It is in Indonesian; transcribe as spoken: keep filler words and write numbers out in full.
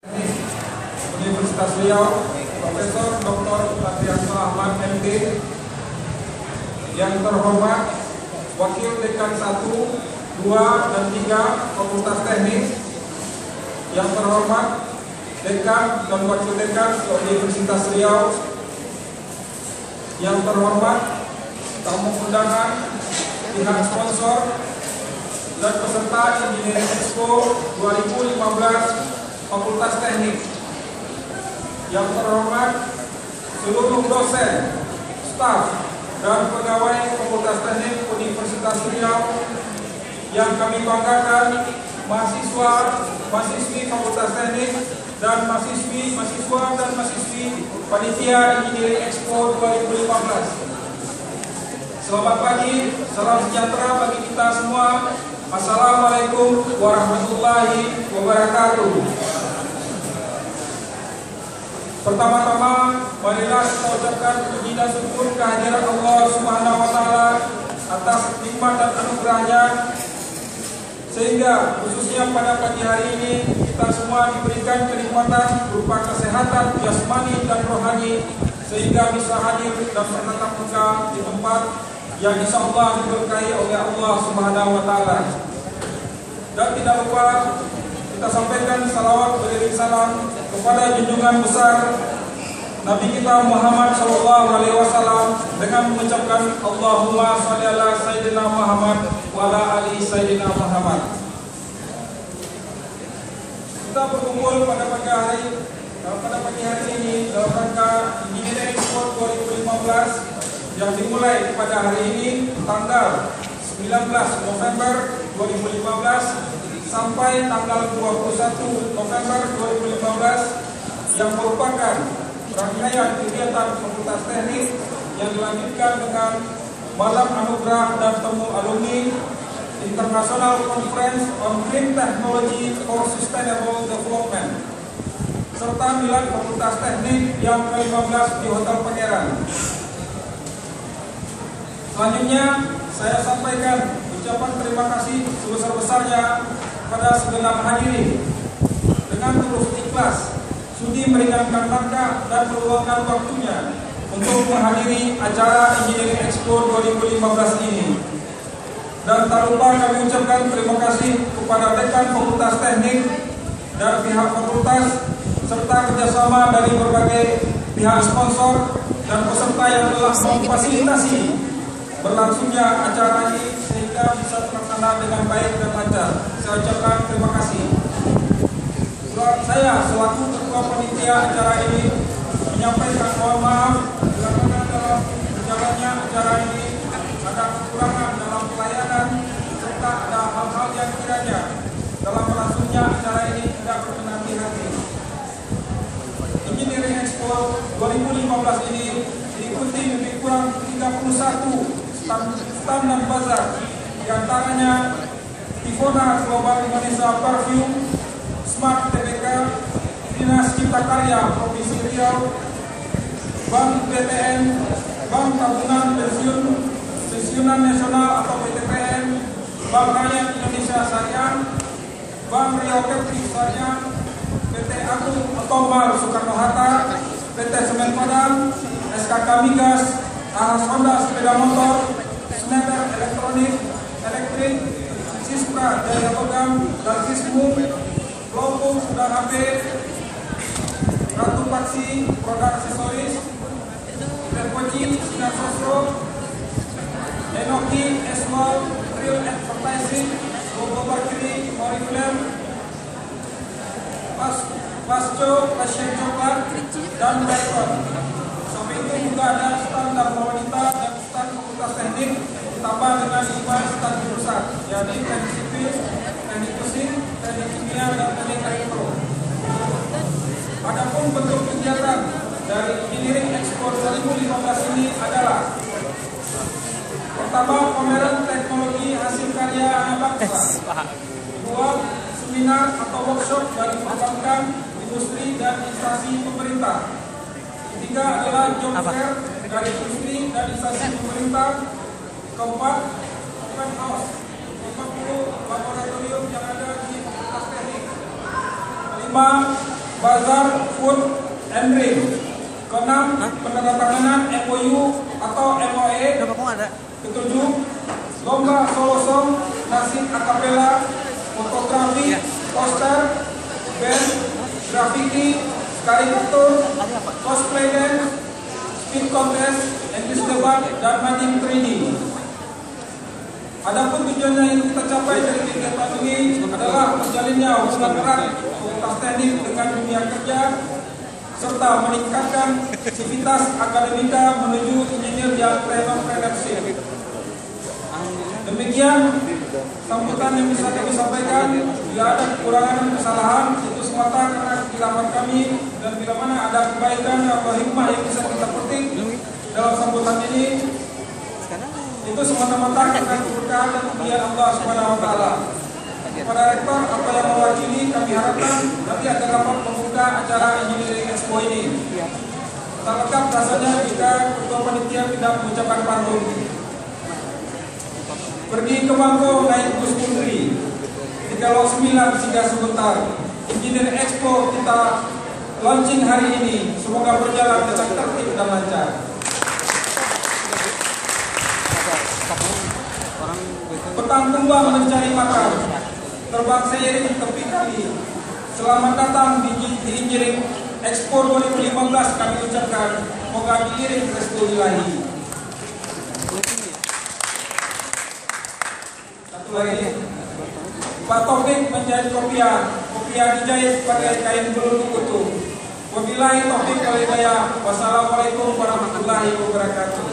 Universitas Riau, Profesor Doktor Patrianto Ahmad M D. Yang terhormat Wakil Dekan satu, dua, dan tiga Fakultas Teknik. Yang terhormat Dekan dan Wakil Dekan Universitas Riau. Yang terhormat tamu undangan, pihak sponsor, dan peserta Engineering Expo dua ribu lima belas Fakultas Teknik. Yang terhormat seluruh dosen, staf, dan pegawai Fakultas Teknik Universitas Riau yang kami banggakan, mahasiswa, mahasiswi Fakultas Teknik, dan mahasiswi, mahasiswa dan mahasiswi Panitia Engineering Expo dua ribu lima belas. Selamat pagi, salam sejahtera bagi kita semua. Assalamualaikum warahmatullahi wabarakatuh. Pertama-tama, marilah kita ucapkan puji dan syukur kehadiran Allah Subhanahu wa Ta'ala atas nikmat dan anugerahnya, sehingga khususnya pada pagi hari ini kita semua diberikan kenikmatan berupa kesehatan jasmani dan rohani, sehingga bisa hadir dan bertatap muka di tempat yang insya Allah diberkahi oleh Allah Subhanahu wa Ta'ala. Dan tidak lupa kita sampaikan salawat beriring salam kepada junjungan besar Nabi kita Muhammad Shallallahu Alaihi Wasallam dengan mengucapkan Allahumma sholli ala Sayyidina Muhammad wa ala ali Sayyidina Muhammad. Kita berkumpul pada pagi hari pada pagi hari ini dalam rangka Engineering Expo dua ribu lima belas yang dimulai pada hari ini tanggal sembilan belas November dua ribu lima belas sampai tanggal dua puluh satu November dua ribu lima belas, yang merupakan rangkaian kegiatan Fakultas Teknik yang dilanjutkan dengan Malam Anugerah dan Temu Alumni International Conference on Green Technology for Sustainable Development, serta Milad Fakultas Teknik yang ke lima belas di Hotel Pangeran. Selanjutnya saya sampaikan ucapan terima kasih sebesar-besarnya pada segenap hadirin dengan tulus ikhlas sudi meringankan langkah dan meluangkan waktunya untuk menghadiri acara Engineering Expo dua ribu lima belas ini. Dan tak lupa kami ucapkan terima kasih kepada Dekan Fakultas Teknik dan pihak fakultas serta kerjasama dari berbagai pihak sponsor dan peserta yang telah memfasilitasi berlangsungnya acara ini sehingga bisa terlaksana dengan baik dan lancar. Saya ucapkan terima kasih. Saya selaku ketua panitia acara ini menyampaikan mohon maaf bila mana dalam berjalannya acara ini ada kekurangan dalam pelayanan serta ada hal-hal yang kiranya dalam berlangsungnya acara ini tidak berkenan di hati. Engineering Expo dua ribu lima belas ini diikuti lebih kurang tiga puluh satu stand, stand dan bazar, diantaranya Tivona Global Indonesia Perfume, Smart T B K, Dinas Cipta Karya Provinsi Riau, Bank B T N, Bank Tabungan Pensiun Pensiunan Nasional atau B T P N, Bank Rakyat Indonesia Syariah, Bank Riau Kepri Syariah, P T Agung Otobar Soekarno Hatta, P T Semen Padang, S K K Migas, Aras Honda Sepeda Motor, Schneider Elektronik, Elektrik, Sispra Jaya Logam, dan Kismu, Lombok dan H P, Ratu Paksi, Produk Aksesoris, Terpoci, Sinar Sosro, Enoki, Esmal, Real Advertising, Logo Bakri, Oriflame, Pas, Pasco, Pasien Coklat, dan Baikon. Sampai itu juga ada stand Dharma Wanita dan stand Fakultas Teknik, ditambah dengan lima stand pusat, yaitu teknik sipil, teknik mesin, teknik kimia, dan teknik elektro. Adapun bentuk kegiatan dari Engineering Expo dua ribu lima belas ini adalah: pertama, pameran teknologi hasil karya anak bangsa; dua, seminar atau workshop dari perbankan, industri, dan instansi pemerintah; ketiga adalah job fair dari industri dan instansi pemerintah; keempat, open house lima puluh laboratorium yang ada di Fakultas Teknik; kelima, Bazar Food and Drink. Keenam, penandatanganan M O U atau M O E. Ketujuh, lomba solo song, nasib akapela, fotografi, poster, band, graffiti, karikatur, cosplay dance, speed contest, English debat, dan mapping tiga D. Adapun tujuan yang ingin kita capai dari kegiatan ini adalah menjalinnya hubungan erat fakultas teknik dengan dunia kerja, serta meningkatkan sivitas akademika menuju engineer yang entrepreneurship. Demikian sambutan yang bisa kami sampaikan. Bila ada kekurangan dan kesalahan, itu semata karena kesilapan kami, dan bila mana ada kebaikan atau hikmah yang bisa kita petik dalam sambutan ini, itu semata-mata karena keberkahan dan kemuliaan Allah Subhanahu wa taala. Kepada rektor atau yang mewakili, kami harapkan nanti akan dapat membuka acara Engineering Expo ini. Tak lengkap rasanya jika ketua panitia tidak mengucapkan pantun. Pergi ke Bangko naik bus Putri, tiga lot sembilan singgah sebentar. Engineering Expo kita launching hari ini, semoga berjalan dengan tertib dan lancar. Petang tumbang mencari makan, terbang seiring tepi kali. Selamat datang di, di Engineering Expo dua ribu lima belas kami ucapkan, semoga diiring restu ilahi. Satu lagi, Pak Taufik menjahit kopiah, kopiah dijahit pakai kain beluduk utuh. Wabillahi taufiq wal hidayah. Wassalamualaikum warahmatullahi wabarakatuh.